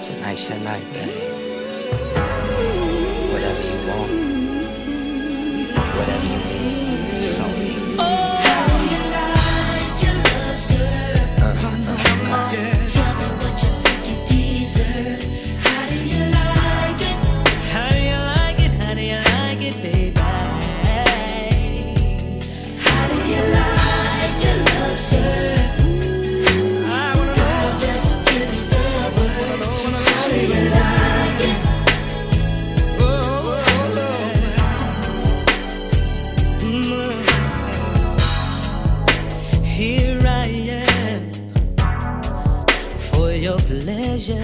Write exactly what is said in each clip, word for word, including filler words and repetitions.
Tonight's your night, babe. Whatever you want, whatever you need, it's on me. Oh, how you like your love, sir? Uh, Come on, uh, come on. uh, Tell me what you think you deserve. How do you like it? How do you like it? How do you like it, baby? How do you like your love, sir? Girl, just give me the word. How do you like it? Here I am for your pleasure.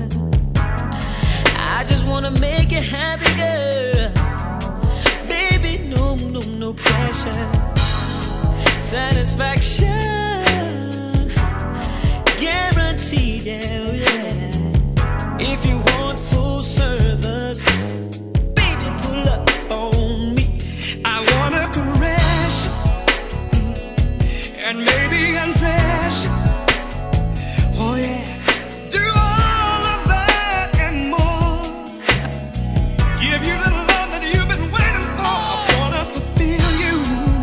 I just wanna make you happy, girl. Baby, no, no, no pressure. Satisfaction guaranteed, yeah, yeah. If you want full service, baby, pull up on me. I wanna caress you and maybe undress you. Oh yeah, do all of that and more. Give you the love that you've been waiting for. I wanna fulfill you.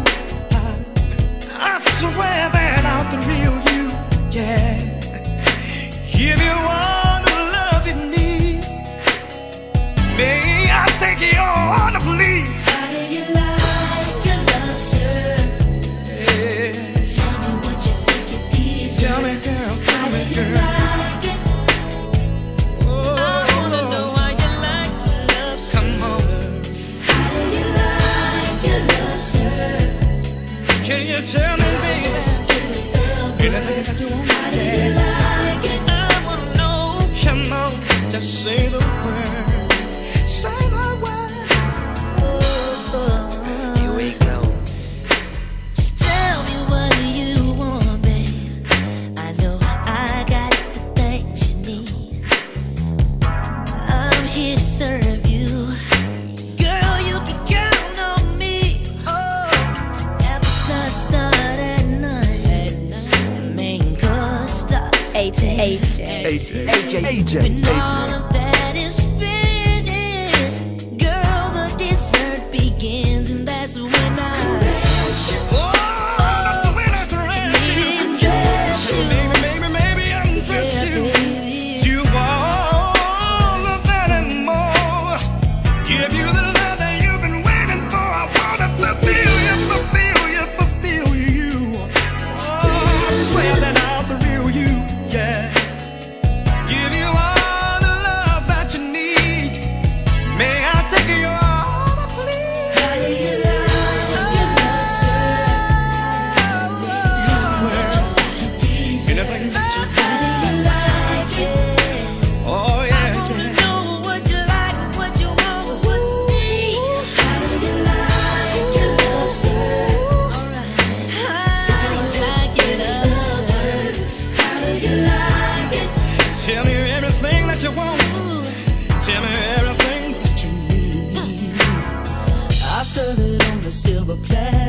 I, I swear that I'll thrill you. Yeah, give you all the love you need. May I take you on, please? How do you like your love, sir? Yeah. Tell me what you think you deserve. Tell me, girl, tell How me, do you girl. like it? Oh, I wanna know how you like your love, sir. Come on. How do you like your love, sir? Can you tell me, baby? Just give me the Anything word. that you want, How do you like it? I wanna know. Come on, just say the word. Say the word. here we go. Just tell me what you want, babe. I know I got the things you need. I'm here to serve you. Girl, you can count on me. Oh, appetite start at nine. The main course starts A J. A J. A J. When all of that is finished, girl, the dessert begins, and that's when I caress you. Oh, that's the way I caress you. Maybe dress you. Maybe, maybe, maybe undress Yeah, you. baby. You all of that and more. Give you the love that you've been waiting for. I wanna fulfill you, fulfill you, fulfill you. Oh, I swear that I'll thrill you, yeah. Give you all the love that you need. May I take you all, please? How do you like your love, sir? Tell me what you think you deserve. Anything that you How do you like it? Oh I yeah, wanna yeah. know what you like, what you want, what you need. How do you like your love, sir? Alright. How do you like your love, sir? How do you like it? Tell me everything that you want. Tell me everything that you need. I serve it on the silver platter.